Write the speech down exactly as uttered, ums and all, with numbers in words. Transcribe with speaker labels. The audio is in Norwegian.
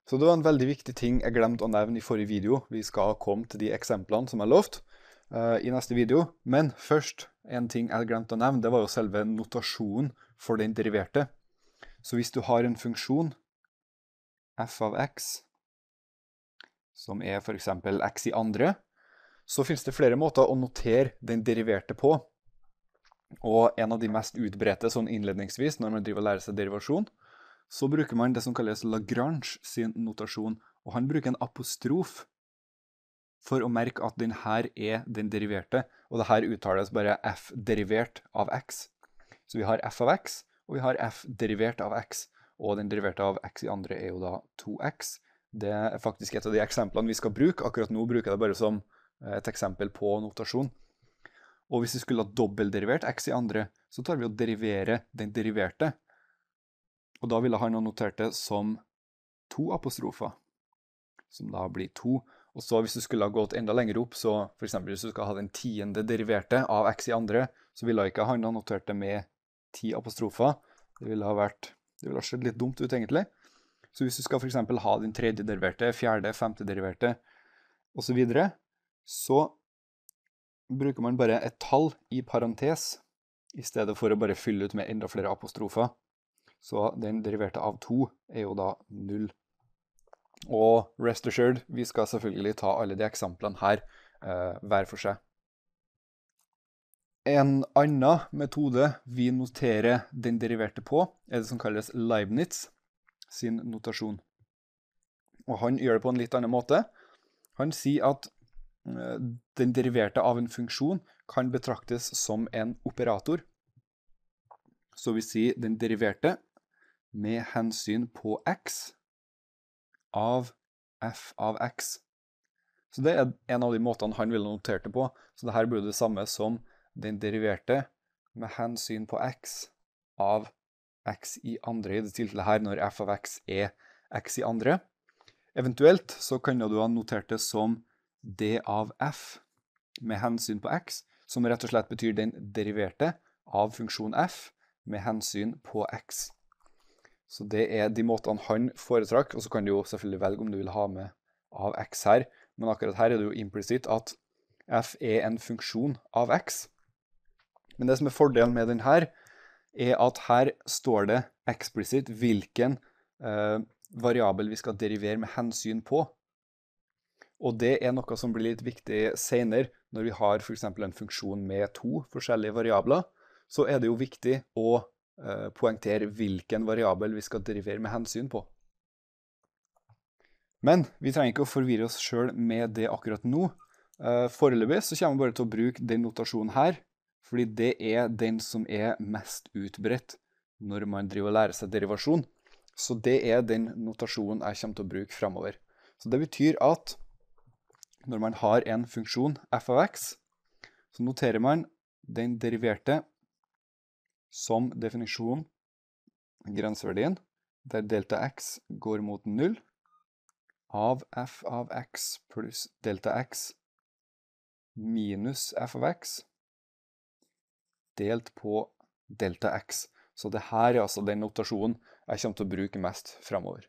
Speaker 1: Så det var en veldig viktig ting jeg glemte å nevne i forrige video. Vi skal komme til de eksemplene som jeg lovt uh, i neste video. Men først, en ting jeg glemte å nevne, det var jo selve notasjonen for den deriverte. Så hvis du har en funksjon, f av x, som er for eksempel x i andre, så finnes det flere måter å notere den deriverte på. Og en av de mest utbredte sånn innledningsvis, når man driver og lærer seg derivasjon, så bruker man det som kalles Lagrange sin notasjon, og han bruker en apostrof for å merke at den her er den deriverte, og det her uttales bare f derivert av x. Så vi har f av x, og vi har f derivert av x, og den deriverte av x i andre er jo da to x. Det er faktisk et av de eksemplene vi skal bruke. Akkurat nå bruker jeg det bare som et eksempel på notasjon. Og hvis vi skulle ha dobbeltderivert x i andre, så tar vi å derivere den deriverte. Og da ville han ha notert det som to apostrofer, som da blir to. Og så hvis du skulle ha gått enda lenger opp, så for eksempel hvis du skal ha den tiende deriverte av x i andre, så ville ikke han ha notert det med ti apostrofer. Det ville ha vært, det ville ha sett litt dumt ut egentlig. Så hvis du skal for eksempel ha den tredje deriverte, fjerde, femte deriverte, og så videre, så bruker man bare et tall i parentes, i stedet for å bare fylle ut med enda flere apostrofer. Så den deriverte av to er jo da null. Og rest assured, vi skal selvfølgelig ta alle de eksemplene her eh, hver for seg. En annen metode vi noterer den deriverte på, er det som kalles Leibniz sin notasjon. Og han gjør det på en litt annen måte. Han sier at eh, den deriverte av en funksjon kan betraktes som en operator. Så vi sier den deriverte med hensyn på x av f av x. Så det er en av de måtene han ville notert det på. Så det her blir det samme som den deriverte med hensyn på x av x i andre, i det tilfellet her når f av x er x i andre. Eventuelt så kan du ha notert det som d av f med hensyn på x, som rett og slett betyr den deriverte av funksjon f med hensyn på x. Så det er de måtene han foretrakk, og så kan du jo selvfølgelig velge om du vil ha med av x her, men akkurat her er det jo implisitt at f er en funksjon av x. Men det som er fordelen med den her, er at her står det eksplisitt hvilken eh, variabel vi skal derivere med hensyn på. Og det er noe som blir litt viktig senere, når vi har for eksempel en funksjon med to forskjellige variabler, så er det jo viktig å Uh, poengtere hvilken variabel vi skal derivere med hensyn på. Men vi trenger ikke å forvirre oss selv med det akkurat nå. Uh, foreløpig så kommer vi bare til å bruke den notasjonen her, fordi det er den som er mest utbredt når man driver og lærer seg derivasjon. Så det er den notasjonen jeg kommer til å bruke fremover. Så det betyr at når man har en funksjon f av x, så noterer man den deriverte som definisjon grenseverdien, der delta x går mot null, av f av x pluss delta x minus f av x, delt på delta x. Så det her er altså den notasjonen jeg kommer til å bruke mest fremover.